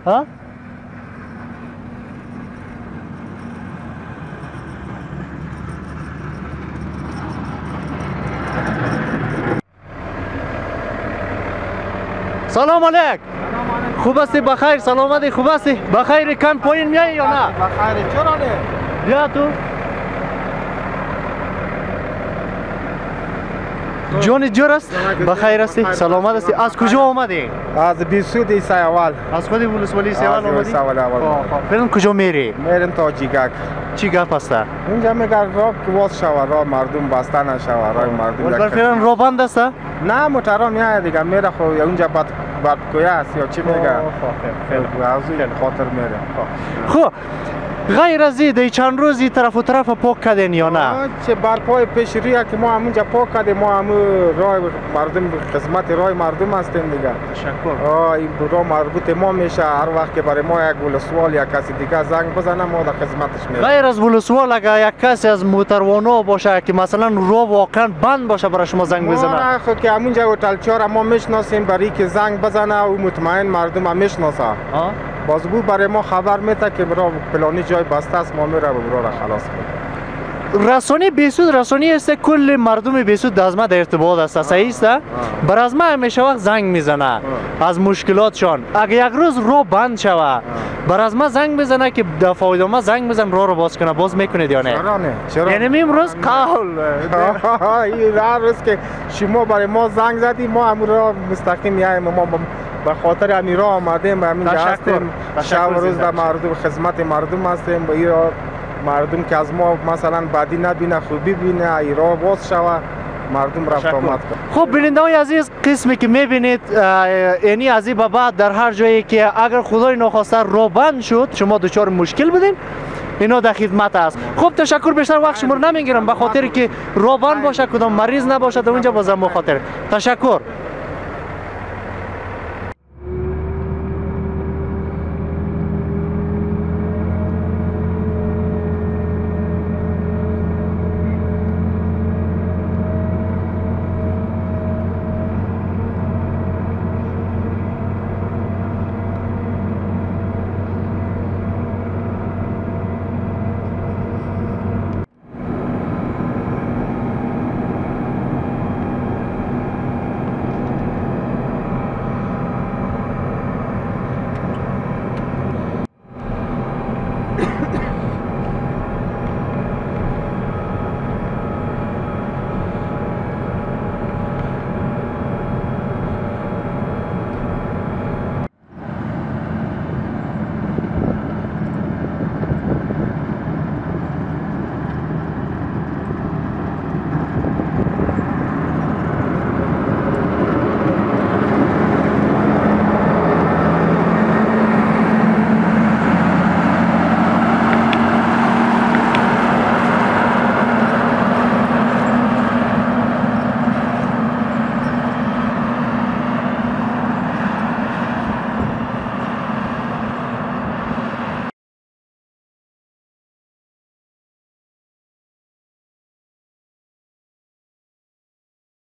ها؟ سلام علیک. خوب هستی؟ بخیر؟ سلامتی؟ خوب هستی؟ بخیر؟ کم پایین میای یا نه؟ بخیر. چرا نه؟ بیا تو. جون جور است؟ بخیر هستی؟ سلامت هستی؟ از کجا آمدی؟ از بیسود سیاوال. از خود ولسوالی سیاوال آمدی؟ سیاوال اول. فعلا کجا میری؟ میرم تا جیگک. چی گپ است؟ اینجا میگن راه که واس شود، راه مردم بسته نشود، راه مردم. ولی فعلا راه بند است؟ نه موترها میاد دیگه، میره خو اونجا بدکویه است یا چی میگه؟ از این خاطر میره. خب غیر از این چند روزی طرف و طرف پاک کردین یا نه؟ چه برپای پیش رویه که ما همونجا پاک کردیم، ما هم راه مردم خدمت راه مردم هستیم دیگه. تشکر. این راه مربوط ما میشه، هر وقت که برای ما یک ولسوال یا کسی دیگه زنگ بزنه ما در خدمتش میریم. غیر از ولسوال اگر یک کسی از موتروانا باشه که مثلا راه واقعا بند باشه برای شما زنگ بزنه؟ ما خود که همونجا هتل چهار ما میشناسیم، برای که زنگ بزنه و مطمئن مردم هم میشناسه. باز بو برای ما خبر میده که برای فلانی جای بسته است، ما میره برای را خلاص میده. رسانه بیسود رسانه است کل مردم بیسود از ما در ارتباط است، صحیح است؟ بر از ما همیشه وقت زنگ میزنه از مشکلاتشان. اگر یک روز راه بند شوه بر از ما زنگ بزنه که در فایده ما زنگ بزن راه رو باز کنه، باز میکنید یا نه؟ چرا نه؟ چرا؟ یعنی امروز قول این هر روز که شما برای ما زنگ زدی ما همون را مستقیم میایم، ما به خاطر همین راه آمدیم، همین هستیم، شب و روز در مردم خدمت مردم هستیم. به این راه مردم که از ما مثلا بعدی نبینه خوبی بینه، این راه باز شوه، مردم رفت آمد کنه. خب بیننده های عزیز، قسمی که میبینید یعنی از این به بعد در هر جایی که اگر خدای نخواسته راه بند شد شما دچار مشکل بدین، اینا در خدمت است. خب تشکر، بیشتر وقت شما رو نمیگیرم به خاطر که راه بند باشه، کدام مریض نباشه در اونجا، بازم خاطر تشکر.